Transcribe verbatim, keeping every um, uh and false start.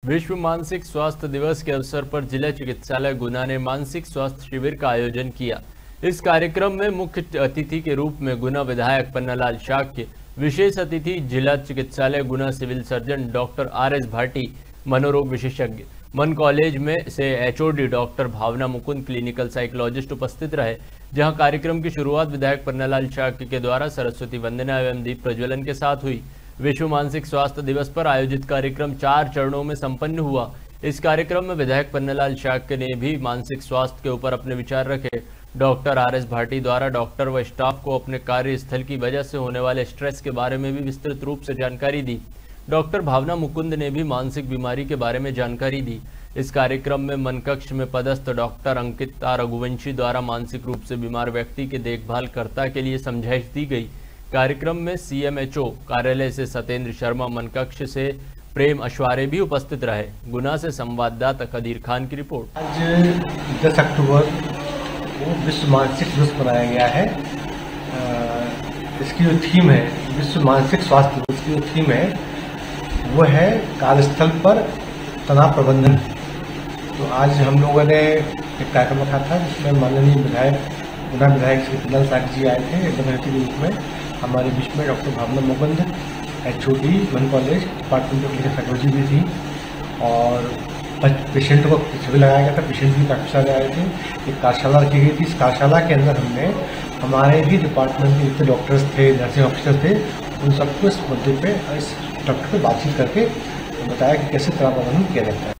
विश्व मानसिक स्वास्थ्य दिवस के अवसर पर जिला चिकित्सालय गुना ने मानसिक स्वास्थ्य शिविर का आयोजन किया। इस कार्यक्रम में मुख्य अतिथि के रूप में गुना विधायक पन्नालाल शाक्य, विशेष अतिथि जिला चिकित्सालय Guna civil surgeon doctor R S Bhati, मनोरोग विशेषज्ञ, मन कॉलेज में से HOD doctor Bhavna Mukund, clinical psychologist उपस्थित रहे। जहां कार्यक्रम की शुरुआत विधायक पन्नालाल शाक्य के द्वारा सरस्वती वंदना एवं दीप प्रज्वलन के साथ हुई। विश्व मानसिक स्वास्थ्य दिवस पर आयोजित कार्यक्रम चार चरणों में संपन्न हुआ। इस कार्यक्रम में विधायक पन्नालाल शाक्य ने भी मानसिक स्वास्थ्य के ऊपर अपने विचार रखे। डॉक्टर आर एस भाटी द्वारा डॉक्टर व स्टाफ को अपने कार्यस्थल की वजह से होने वाले स्ट्रेस के बारे में भी विस्तृत रूप से जानकारी दी। डॉक्टर भावना मुकुंद ने भी मानसिक बीमारी के बारे में जानकारी दी। इस कार्यक्रम में मन कक्ष में पदस्थ डॉक्टर अंकिता रघुवंशी द्वारा मानसिक रूप से बीमार व्यक्ति के देखभालकर्ता के लिए समझाइश दी गई। कार्यक्रम में सीएमएचओ कार्यालय से सत्येंद्र शर्मा, मन कक्ष से प्रेम अश्वारे भी उपस्थित रहे। गुना से संवाददाता कदीर खान की रिपोर्ट। आज दस अक्टूबर को विश्व मानसिक दिवस मनाया गया है। इसकी जो थीम है, विश्व मानसिक स्वास्थ्य दिवस की जो थीम है वो है कार्यस्थल पर तनाव प्रबंधन। तो आज हम लोगों ने एक कार्यक्रम रखा था जिसमें माननीय विधायक गुना विधायक श्री पन्नालाल शाक्य जी आए थे। एकदम अतिथि के रूप में हमारे बीच में डॉक्टर भावना मुकुंद, एचओडी मन college department of clinical psychology भी थी और पेशेंट को शिविर लगाया गया था। पेशेंट भी काफ़ी सारे आए थे। एक कार्यशाला रखी गई थी। इस कार्यशाला के अंदर हमने हमारे ही डिपार्टमेंट के जितने डॉक्टर्स थे, नर्सिंग ऑफिसर थे, उन सबको इस मुद्दे पे इस डॉक्टर पे बातचीत करके बताया कि कैसे तनाव प्रबंधन किया जाता है।